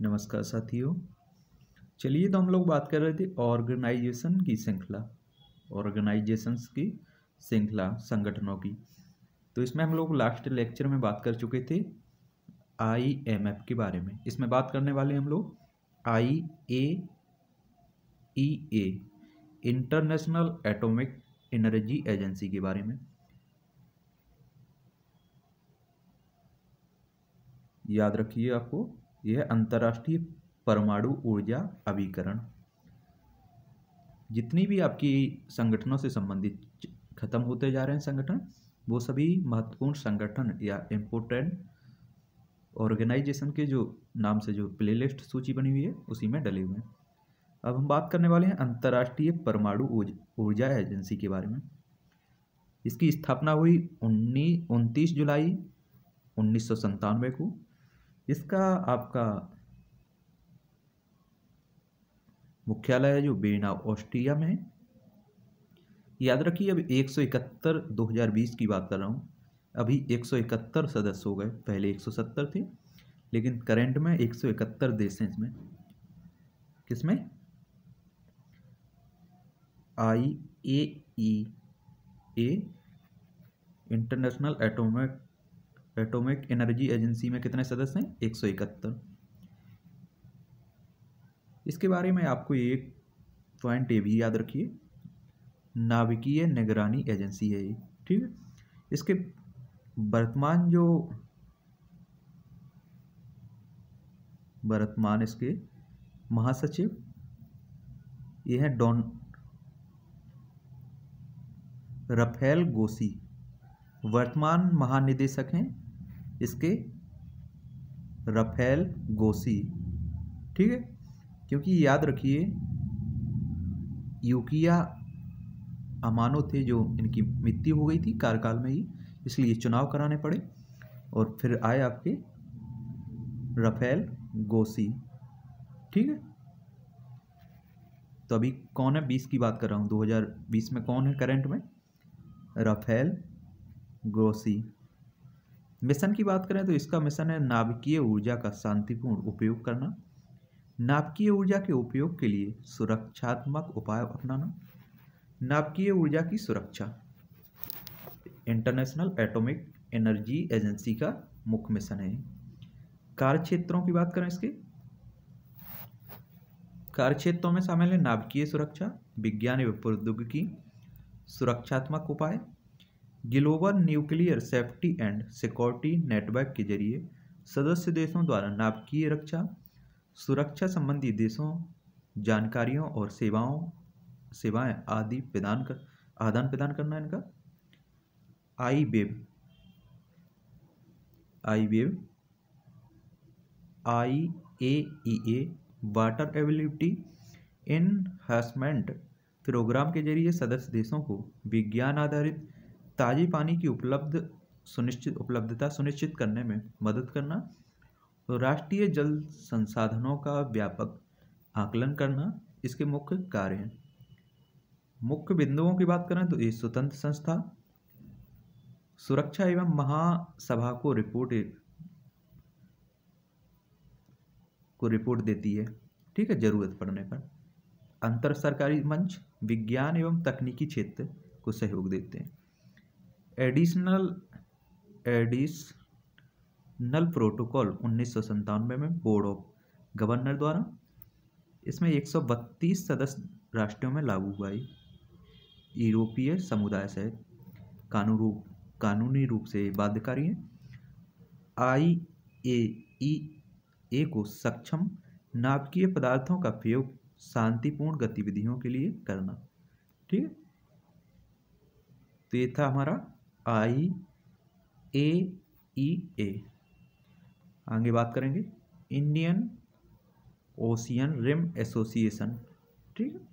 नमस्कार साथियों। चलिए तो हम लोग बात कर रहे थे ऑर्गेनाइजेशन की श्रृंखला, ऑर्गेनाइजेशंस की श्रृंखला, संगठनों की। तो इसमें हम लोग लास्ट लेक्चर में बात कर चुके थे IMF के बारे में। इसमें बात करने वाले हम लोग IAEA, international atomic energy agency के बारे में। याद रखिए, आपको यह अंतर्राष्ट्रीय परमाणु ऊर्जा अभिकरण। जितनी भी आपकी संगठनों से संबंधित खत्म होते जा रहे हैं संगठन, वो सभी महत्वपूर्ण संगठन या इम्पोर्टेंट ऑर्गेनाइजेशन के जो नाम से जो प्लेलिस्ट सूची बनी हुई है उसी में डले हुए हैं। अब हम बात करने वाले हैं अंतर्राष्ट्रीय परमाणु ऊर्जा एजेंसी के बारे में। इसकी स्थापना हुई 29 जुलाई 1997 को। इसका आपका मुख्यालय है जो बेना, ऑस्ट्रिया में है। याद रखिए, अभी 171 2020 की बात कर रहा हूँ। अभी 171 सदस्य हो गए, पहले 170 थे, लेकिन करंट में 171 देश हैं इसमें। किसमें? IAEA, international atomic energy agency में कितने सदस्य हैं? 171। इसके बारे में आपको एक पॉइंट ये भी याद रखिए, नाभिकीय निगरानी एजेंसी है ये, ठीक है। इसके वर्तमान इसके महासचिव ये हैं डॉन राफेल ग्रोसी। वर्तमान महानिदेशक हैं इसके राफेल ग्रोसी, ठीक है। क्योंकि याद रखिए, यूकिया अमानो थे जो इनकी मृत्यु हो गई थी कार्यकाल में ही, इसलिए चुनाव कराने पड़े और फिर आए आपके राफेल ग्रोसी, ठीक है। तो अभी कौन है? 20 की बात कर रहा हूँ, 2020 में कौन है करंट में? Rafale Grossi. मिशन की बात करें तो इसका मिशन है नाभिकीय ऊर्जा का शांतिपूर्ण उपयोग करना, नाभिकीय ऊर्जा के उपयोग के लिए सुरक्षात्मक उपाय अपनाना, नाभिकीय ऊर्जा की सुरक्षा। इंटरनेशनल एटॉमिक एनर्जी एजेंसी का मुख्य मिशन है। कार्यक्षेत्रों की बात करें, इसके कार्यक्षेत्रों में शामिल है नाभिकीय सुरक्षा, विज्ञान एवं प्रौद्योगिकी, सुरक्षात्मक उपाय, global nuclear safety and security network के जरिए सदस्य देशों द्वारा नाभिकीय रक्षा, सुरक्षा संबंधी देशों जानकारियों और सेवाएं आदि आदान प्रदान करना इनका। IAEA water availability enhancement programme के जरिए सदस्य देशों को विज्ञान आधारित ताजे पानी की उपलब्धता सुनिश्चित करने में मदद करना और राष्ट्रीय जल संसाधनों का व्यापक आकलन करना इसके मुख्य कार्य हैं। मुख्य बिंदुओं की बात करें तो ये स्वतंत्र संस्था, सुरक्षा एवं महासभा को रिपोर्ट देती है, ठीक है, जरूरत पड़ने पर। अंतर सरकारी मंच, विज्ञान एवं तकनीकी क्षेत्र को सहयोग देते हैं। एडिशनल प्रोटोकॉल 1997 में बोर्ड ऑफ गवर्नर द्वारा, इसमें 132 सदस्य राष्ट्रों में लागू हुआ है। यूरोपीय समुदाय सहित कानूनी रूप से बाध्यकारी है। IAEA को सक्षम नाभिकीय पदार्थों का प्रयोग शांतिपूर्ण गतिविधियों के लिए करना, ठीक है। तो ये था हमारा IAEA। आगे बात करेंगे इंडियन ओशियन रिम एसोसिएशन, ठीक है।